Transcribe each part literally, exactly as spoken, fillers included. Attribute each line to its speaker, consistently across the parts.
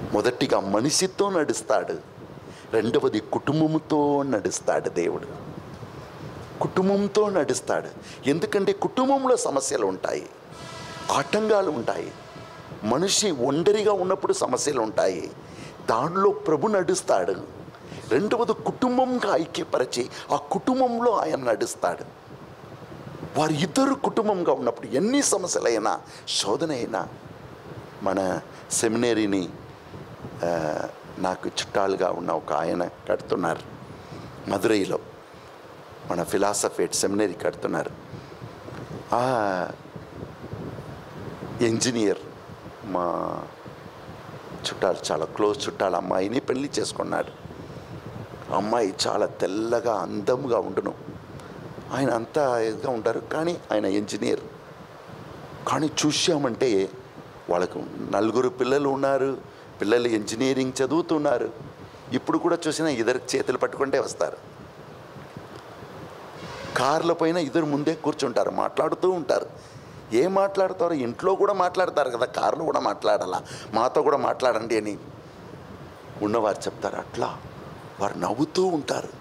Speaker 1: మొదటిగా మనిషితో నడుస్తాడు, రెండవది కుటుంబంతో నడుస్తాడు. దేవుడు కుటుంబంతో నడుస్తాడు. ఎందుకంటే కుటుంబంలో సమస్యలు ఉంటాయి, ఆటంకాలు ఉంటాయి. మనిషి ఒంటరిగా ఉన్నప్పుడు సమస్యలు ఉంటాయి, దానిలో ప్రభు నడుస్తాడు. రెండవది కుటుంబంగా ఐక్యపరిచి ఆ కుటుంబంలో ఆయన నడుస్తాడు. వారి ఇద్దరు కుటుంబంగా ఉన్నప్పుడు ఎన్ని సమస్యలైనా శోధన అయినా, మన సెమినరీని నాకు చుట్టాలుగా ఉన్న ఒక ఆయన కడుతున్నారు మదురైలో, మన ఫిలాసఫీ సెమినరీ కడుతున్నారు. ఆ ఇంజనీర్ మా చుట్టాలు, చాలా క్లోజ్ చుట్టాలు అమ్మాయిని పెళ్లి చేసుకున్నాడు. అమ్మాయి చాలా తెల్లగా అందంగా ఉండును, ఆయన అంతా ఇదిగా ఉంటారు, కానీ ఆయన ఇంజనీర్. కానీ చూసామంటే వాళ్ళకు నలుగురు పిల్లలు ఉన్నారు, పిల్లలు ఇంజనీరింగ్ చదువుతున్నారు. ఇప్పుడు కూడా చూసినా ఇద్దరు చేతులు పట్టుకుంటే వస్తారు. కార్ల పైన ఇద్దరు ముందే కూర్చుంటారు, మాట్లాడుతూ ఉంటారు. ఏం మాట్లాడతారో ఇంట్లో కూడా మాట్లాడతారు కదా, కార్లో కూడా మాట్లాడాలా, మాతో కూడా మాట్లాడండి అని ఉన్నవారు చెప్తారు. అట్లా వారు నవ్వుతూ ఉంటారు.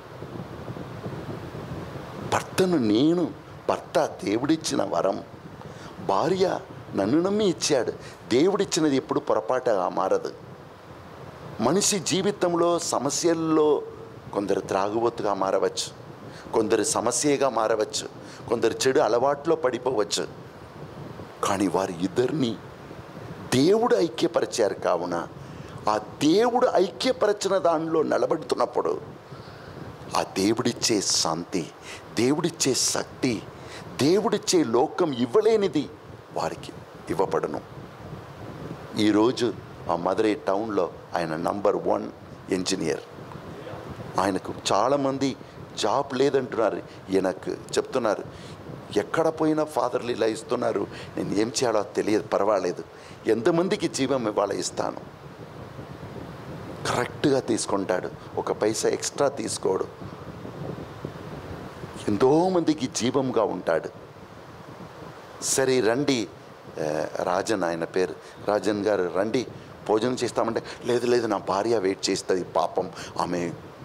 Speaker 1: భర్తను నేను, భర్త దేవుడిచ్చిన వరం, భార్య నన్ను నమ్మి ఇచ్చాడు. దేవుడిచ్చినది ఎప్పుడు పొరపాటుగా మారదు. మనిషి జీవితంలో సమస్యల్లో కొందరు త్రాగుబోతుగా మారవచ్చు, కొందరు సమస్యగా మారవచ్చు, కొందరు చెడు అలవాట్లో పడిపోవచ్చు. కానీ వారి ఇద్దరిని దేవుడు ఐక్యపరిచారు. కావున ఆ దేవుడు ఐక్యపరచిన దానిలో నిలబడుతున్నప్పుడు ఆ దేవుడిచ్చే శాంతి, దేవుడిచ్చే శక్తి, దేవుడిచ్చే లోకం ఇవ్వలేనిది వారికి ఇవ్వబడును. ఈరోజు ఆ మదురై టౌన్లో ఆయన నంబర్ వన్ ఇంజనీర్. ఆయనకు చాలామంది జాబ్ లేదంటున్నారు. ఈయనకు చెప్తున్నారు, ఎక్కడ పోయినా ఫాదర్లు ఇలా ఇస్తున్నారు, నేను ఏం చేయాలో తెలియదు, పర్వాలేదు, ఎంతమందికి జీవం ఇవాళ ఇస్తాను. కరెక్ట్గా తీసుకుంటాడు, ఒక పైసా ఎక్స్ట్రా తీసుకోడు, ఎంతోమందికి జీవంగా ఉంటాడు. సరే రండి రాజన్, ఆయన పేరు రాజన్ గారు, రండి భోజనం చేస్తామంటే, లేదు లేదు నా భార్య వెయిట్ చేస్తుంది, పాపం ఆమె.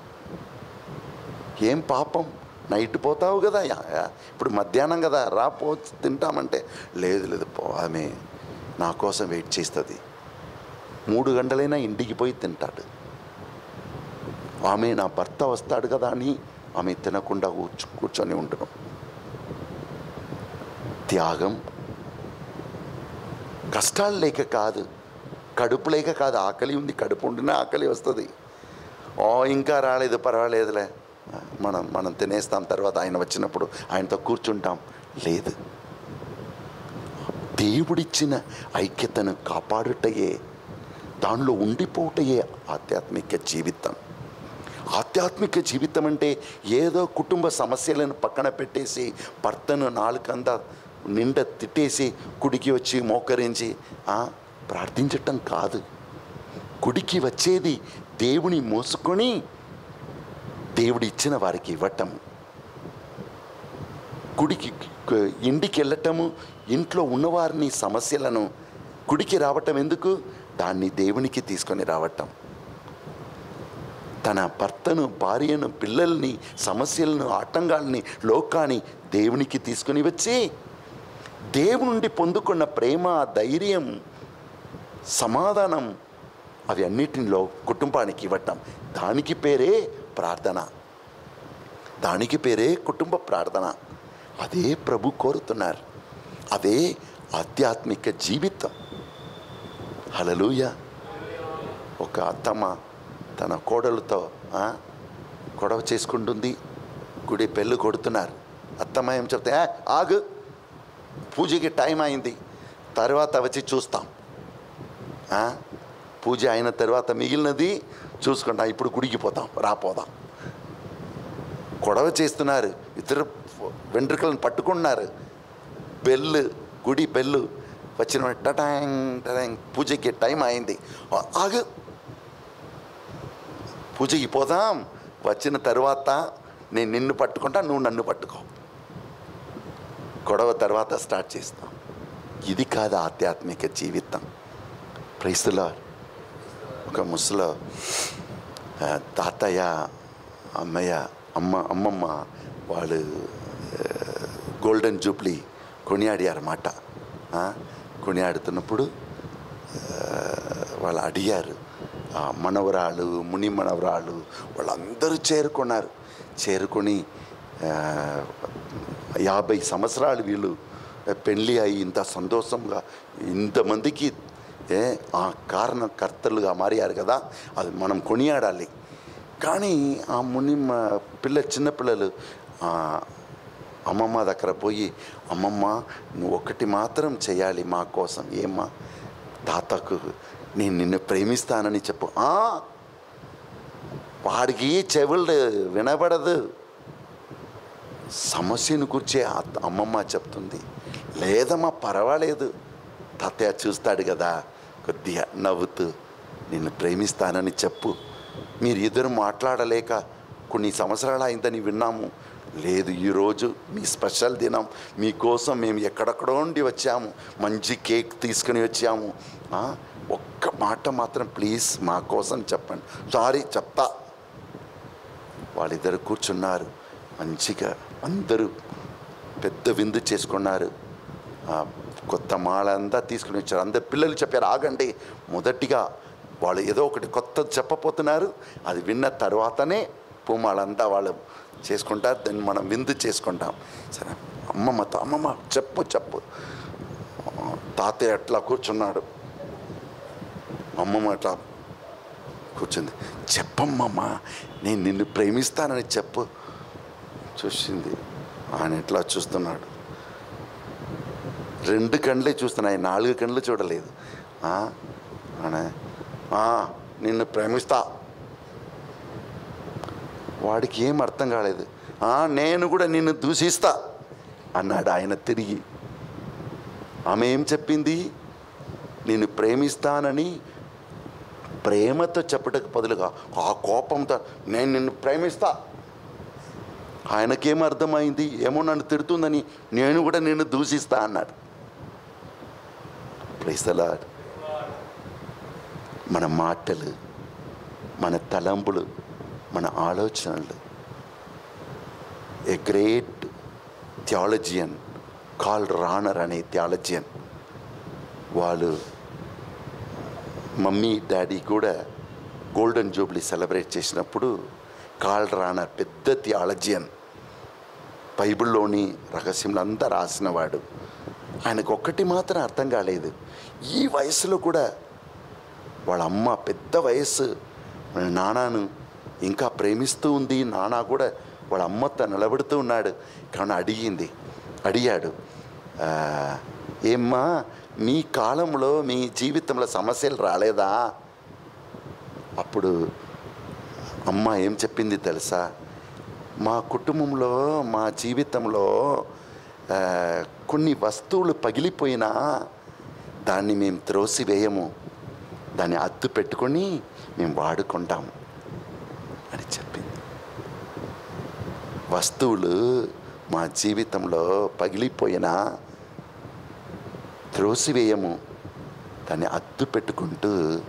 Speaker 1: ఏం పాపం, నైట్ పోతావు కదా, ఇప్పుడు మధ్యాహ్నం కదా, రా పో తింటామంటే, లేదు లేదు పో, ఆమె నా కోసం వెయిట్ చేస్తుంది, మూడు గంటలైనా ఇంటికి పోయి తింటాడు. ఆమె నా భర్త వస్తాడు కదా అని ఆమె తినకుండా కూర్చు కూర్చొని ఉండడం. త్యాగం. కష్టాలు లేక కాదు, కడుపు లేక కాదు, ఆకలి ఉంది, కడుపు ఉండినా ఆకలి వస్తుంది. ఓ ఇంకా రాలేదు, పర్వాలేదులే, మనం మనం తినేస్తాం, తర్వాత ఆయన వచ్చినప్పుడు ఆయనతో కూర్చుంటాం. లేదు, దేవుడిచ్చిన ఐక్యతను కాపాడుటయే, దానిలో ఉండిపోవటయే ఆధ్యాత్మిక జీవితం. ఆధ్యాత్మిక జీవితం అంటే ఏదో కుటుంబ సమస్యలను పక్కన పెట్టేసి భర్తను నాలుకంతా నిండా తిట్టేసి గుడికి వచ్చి మోకరించి ప్రార్థించటం కాదు. గుడికి వచ్చేది దేవుని మోసుకొని దేవుడు ఇచ్చిన వారికి ఇవ్వటం. గుడికి ఇంటికి వెళ్ళటము, ఇంట్లో ఉన్నవారిని సమస్యలను గుడికి రావటం ఎందుకు? దాన్ని దేవునికి తీసుకొని రావటం. తన భర్తను, భార్యను, పిల్లల్ని, సమస్యలను, ఆటంకాలని, లోకాన్ని దేవునికి తీసుకొని వచ్చి దేవుని నుండి పొందుకున్న ప్రేమ, ధైర్యం, సమాధానం అవి అన్నిటిలో కుటుంబానికి ఇవ్వటం. దానికి పేరే ప్రార్థన, దానికి పేరే కుటుంబ ప్రార్థన. అదే ప్రభు కోరుతున్నారు, అదే ఆధ్యాత్మిక జీవితం. హల్లెలూయా. ఒక అత్తమ్మ తన కోడలతో గొడవ చేసుకుంటుంది, గుడి పెళ్ళి కొడుతున్నారు. అత్తమ్మ ఏం చెప్తే, ఆగు, పూజకి టైం అయింది, తర్వాత వచ్చి చూస్తాం, పూజ అయిన తర్వాత మిగిలినది చూసుకుంటాం, ఇప్పుడు గుడికి పోతాం, రాపోదాం. గొడవ చేస్తున్నారు, ఇద్దరు వెంట్రుకలను పట్టుకున్నారు. బెల్లు, గుడి బెల్లు వచ్చిన టటాంగ్ టటాంగ్, పూజకి టైం అయింది, ఆగు, పూజకి పోదాం, వచ్చిన తర్వాత నేను నిన్ను పట్టుకుంటా, నువ్వు నన్ను పట్టుకో, గొడవ తర్వాత స్టార్ట్ చేస్తాం. ఇది కాదు ఆధ్యాత్మిక జీవితం. Praise the lord. ఒక ముసలో తాతయ్య అమ్మయ్య అమ్మ అమ్మమ్మ వాళ్ళు గోల్డెన్ జూబ్లీ కొనియాడారన్నమాట. కొనియాడుతున్నప్పుడు వాళ్ళు అడిగారు, మనవరాళ్ళు ముని మనవరాళ్ళు వాళ్ళందరూ చేరుకున్నారు. చేరుకొని యాభై సంవత్సరాలు వీళ్ళు పెళ్ళి అయ్యి ఇంత సంతోషంగా ఇంతమందికి ఆ కారణకర్తలుగా మారారు కదా, అది మనం కొనియాడాలి. కానీ ఆ ముని పిల్ల చిన్నపిల్లలు అమ్మమ్మ దగ్గర పోయి, అమ్మమ్మ నువ్వు ఒకటి మాత్రం చేయాలి మా కోసం. ఏమ్మా? తాతకు నేను నిన్ను ప్రేమిస్తానని చెప్పు. వాడికి చెవులు వినబడదు. సమస్యను కూర్చే అమ్మమ్మ చెప్తుంది, లేదమ్మా పర్వాలేదు, తాతయ్య చూస్తాడు కదా, కొద్దిగా నవ్వుతూ నిన్ను ప్రేమిస్తానని చెప్పు. మీరు ఇద్దరు మాట్లాడలేక కొన్ని సంవత్సరాలు అయిందని విన్నాము. లేదు, ఈరోజు మీ స్పెషల్ దినం, మీకోసం మేము ఎక్కడెక్కడో ఉండి వచ్చాము, మంచి కేక్ తీసుకుని వచ్చాము. ఒక్క మాట మాత్రం ప్లీజ్ మా కోసం చెప్పండి. సారీ చెప్తా. వాళ్ళిద్దరు కూర్చున్నారు, మంచిగా అందరూ పెద్ద విందు చేసుకున్నారు. కొత్త మాలంతా తీసుకుని వచ్చారు. అందరు పిల్లలు చెప్పారు, ఆగండి, మొదటిగా వాళ్ళు ఏదో ఒకటి కొత్తది చెప్పబోతున్నారు, అది విన్న తర్వాతనే పూమాలంతా వాళ్ళు చేసుకుంటారు, దాన్ని మనం విందు చేసుకుంటాం. సరే అమ్మమ్మతో, అమ్మమ్మ చెప్పు చెప్పు. తాతయ్య అట్లా కూర్చున్నాడు, అమ్మమ్మ అట్లా కూర్చుంది. చెప్పమ్మమ్మ, నేను నిన్ను ప్రేమిస్తానని చెప్పు. చూసింది, ఆయన ఎట్లా చూస్తున్నాడు, రెండు కళ్ళే చూస్తున్నాయి, నాలుగు కళ్ళు చూడలేదు. నిన్ను ప్రేమిస్తా. వాడికి ఏం అర్థం కాలేదు. నేను కూడా నిన్ను దూషిస్తా అన్నాడు ఆయన తిరిగి. ఆమె ఏం చెప్పింది? నిన్ను ప్రేమిస్తానని ప్రేమతో చెప్పటకు బదులుగా ఆ కోపంతో నేను నిన్ను ప్రేమిస్తా. ఆయనకేం అర్థమైంది? ఏమో నన్ను తిడుతుందని నేను కూడా నిన్ను దూషిస్తా అన్నాడు. Praise the lord. మన మాటలు, మన తలంపులు, మన ఆలోచనలు. A great theologian Karl Rahner అనే థియాలజియన్, వాళ్ళు మమ్మీ డాడీ కూడా గోల్డెన్ జూబ్లీ సెలబ్రేట్ చేసినప్పుడు కాల్డ్ రానర్ పెద్ద థియాలజియన్, బైబిల్లోని రహస్యంలో అంతా రాసినవాడు. ఆయనకు ఒక్కటి మాత్రం అర్థం కాలేదు, ఈ వయసులో కూడా వాళ్ళ అమ్మ పెద్ద వయసు వాళ్ళ నాన్నను ఇంకా ప్రేమిస్తూ ఉంది, నాన్న కూడా వాళ్ళ అమ్మతో నిలబడుతూ ఉన్నాడు. కానీ అడిగింది అడిగాడు ఏమ్మా మీ కాలంలో మీ జీవితంలో సమస్యలు రాలేదా? అప్పుడు అమ్మ ఏం చెప్పింది తెలుసా? మా కుటుంబంలో మా జీవితంలో కొన్ని వస్తువులు పగిలిపోయినా దాన్ని మేము త్రోసివేయము, దాన్ని అద్దు పెట్టుకొని మేము వాడుకుంటాము అని చెప్పింది. వస్తువులు మా జీవితంలో పగిలిపోయినా త్రోసివేయము, దాన్ని అద్దు పెట్టుకుంటూ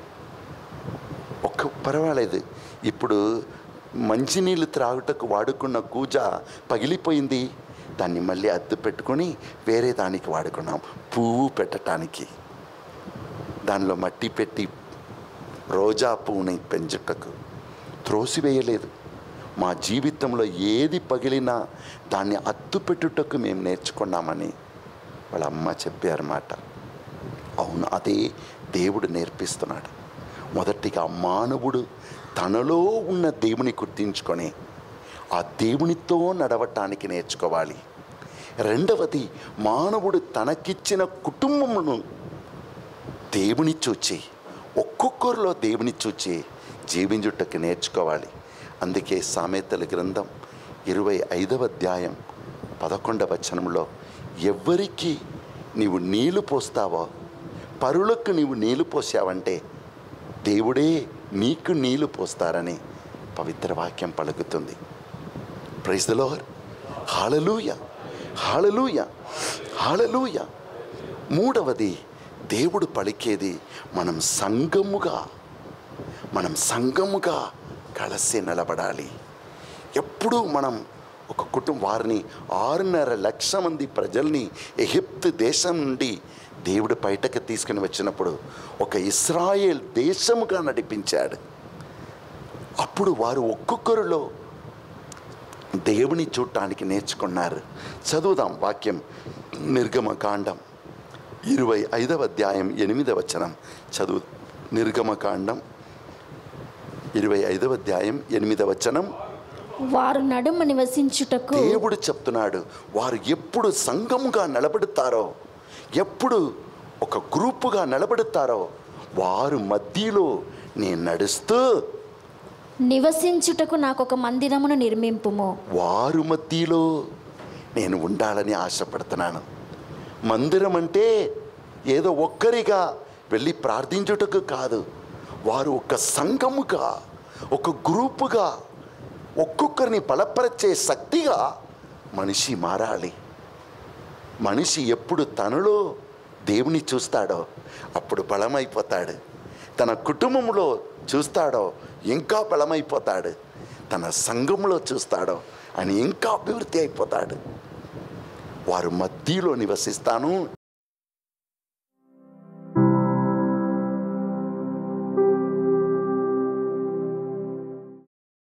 Speaker 1: ఒక్క పర్వాలేదు. ఇప్పుడు మంచినీళ్ళు త్రాగుటకు వాడుకున్న కూజ పగిలిపోయింది, దాన్ని మళ్ళీ అద్దు పెట్టుకొని వేరే దానికి వాడుకున్నాం, పువ్వు పెట్టడానికి. దానిలో మట్టి పెట్టి రోజా పువ్వుని పెంచుటకు త్రోసివేయలేదు. మా జీవితంలో ఏది పగిలినా దాన్ని అద్దు పెట్టుటకు మేము నేర్చుకున్నామని వాళ్ళ అమ్మ చెప్పారన్నమాట. అవును, అదే దేవుడు నేర్పిస్తున్నాడు. మొదటిగా మానవుడు తనలో ఉన్న దేవుని గుర్తించుకొని ఆ దేవునితో నడవటానికి నేర్చుకోవాలి. రెండవది, మానవుడు తనకిచ్చిన కుటుంబమును దేవుని చూచి, ఒక్కొక్కరిలో దేవుని చూచి జీవించుటకు నేర్చుకోవాలి. అందుకే సామెతల గ్రంథం ఇరవై ఐదవ అధ్యాయం పదకొండవ వచనంలో, ఎవరికి నీవు నీళ్లు పోస్తావో, పరులకు నీవు నీళ్లు పోసావంటే దేవుడే నీకు నీళ్లు పోస్తారని పవిత్ర వాక్యం పలుకుతుంది. Praise the lord. Hallelujah, hallelujah, hallelujah. మూడవది, దేవుడు పలికేది మనం సంఘముగా మనం సంఘముగా కలిసి నిలబడాలి. ఎప్పుడూ మనం ఒక కుటుంబం వారిని ఆరున్నర లక్ష మంది ప్రజల్ని ఎగిప్తు దేశం నుండి దేవుడు బయటకు తీసుకుని వచ్చినప్పుడు ఒక ఇశ్రాయేల్ దేశముగా నడిపించాడు. అప్పుడు వారు ఒక్కొక్కరిలో దేవుని చూడటానికి నేర్చుకున్నారు. చదువుదాం వాక్యం. నిర్గమకాండం ఇరవై ఐదవ అధ్యాయం ఎనిమిదవ వచనం చదువు. నిర్గమకాండం ఇరవై ఐదవ అధ్యాయం ఎనిమిదవ వచనం.
Speaker 2: వారు నడుమ నివసించుటకు
Speaker 1: దేవుడు చెప్తున్నాడు, వారు ఎప్పుడు సంఘముగా నిలబడతారో, ఎప్పుడు ఒక గ్రూపుగా నిలబడతారో వారు మధ్యలో నేను నడుస్తూ
Speaker 2: నివసించుటకు నాకు ఒక మందిరమును నిర్మింపుము.
Speaker 1: వారు మధ్యలో నేను ఉండాలని ఆశపడుతున్నాను. మందిరం అంటే ఏదో ఒక్కరిగా వెళ్ళి ప్రార్థించుటకు కాదు, వారు ఒక సంఘముగా, ఒక గ్రూపుగా, ఒక్కొక్కరిని బలపరిచే శక్తిగా మనిషి మారాలి. మనిషి ఎప్పుడు తనలో దేవుని చూస్తాడో అప్పుడు బలమైపోతాడు. తన కుటుంబంలో చూస్తాడో ఇంకా బలమైపోతాడు. తన సంఘంలో చూస్తాడో అని ఇంకా అభివృద్ధి అయిపోతాడు. వారు మధ్యలో నివసిస్తాను.